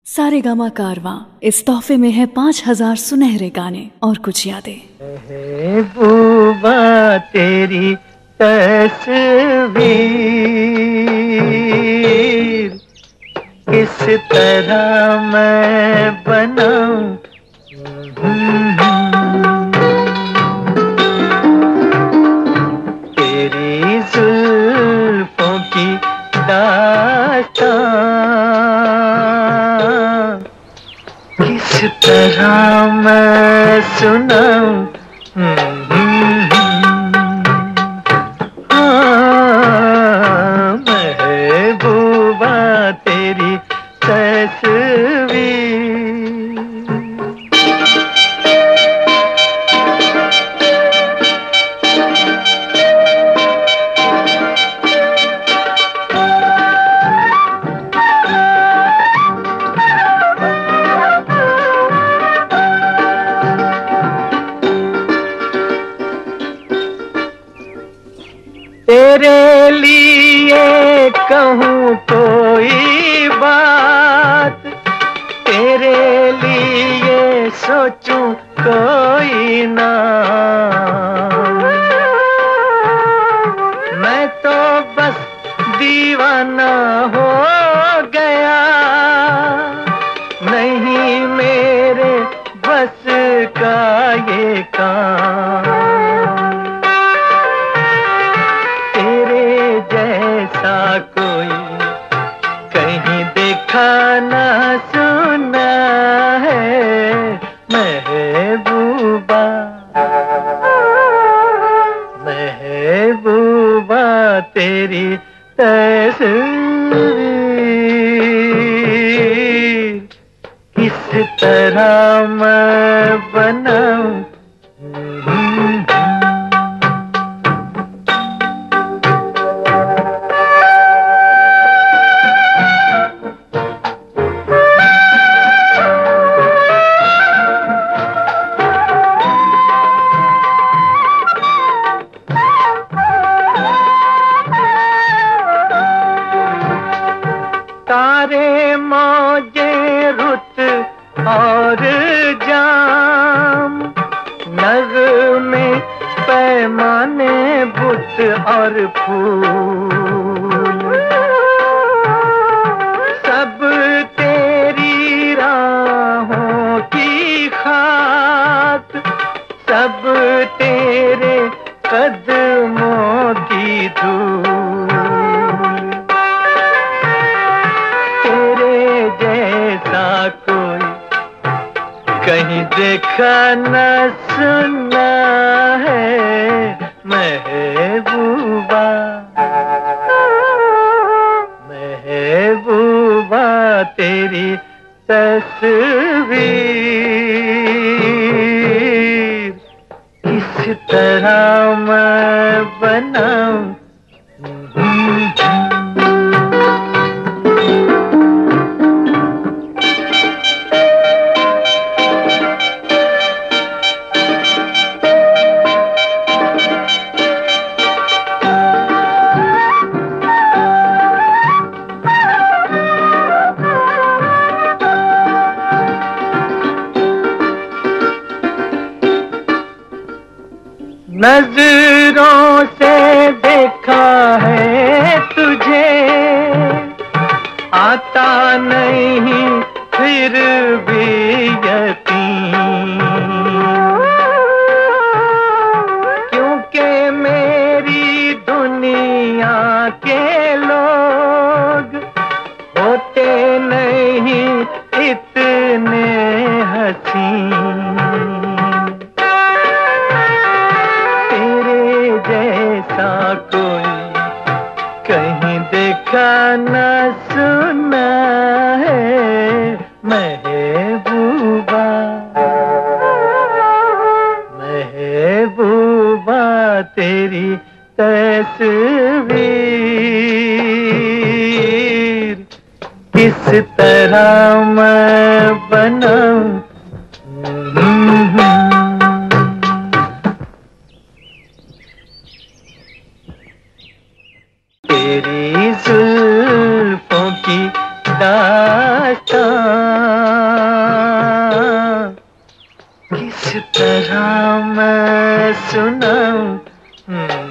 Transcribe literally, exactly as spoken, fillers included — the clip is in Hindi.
सारेगामा कारवां इस तोहफे में है पाँच हजार सुनहरे गाने और कुछ यादें। महबूबा तेरी तस्वीर किस तरह मैं बनाऊं, तेरी जुल्फों की दास्तां किस तरह मैं सुनाऊं। हाँ, महबूबा तेरी तस्वीर। तेरे लिए कहूँ कोई बात, तेरे लिए सोचूं कोई ना, मैं तो बस दीवाना हो गया, नहीं मेरे बस का ये काम। कोई कहीं देखा ना सुना है महबूबा, महबूबा तेरी तस्वीर किस तरह मैं बनाऊं। तारे मौजे रुत और जाम, नग़मे पैमाने बुत और फूल, सब तेरी राहों की खाक, सब तेरे कदमों की धूल। कोई कहीं देखा न सुना है महबूबा, महबूबा तेरी तस्वीर किस तरह मैं बनाऊं। नजरों से देखा है तुझे, आता नहीं फिर भी यकीन, क्योंकि मेरी दुनिया के लोग होते नहीं इतने हसीन। कोई कहीं देखा न सुना है महबूबा, महबूबा तेरी तस्वीर किस तरह मैं बनाऊं। तेरी जुल्फों की दास्तां तरह मैं सुनाऊं।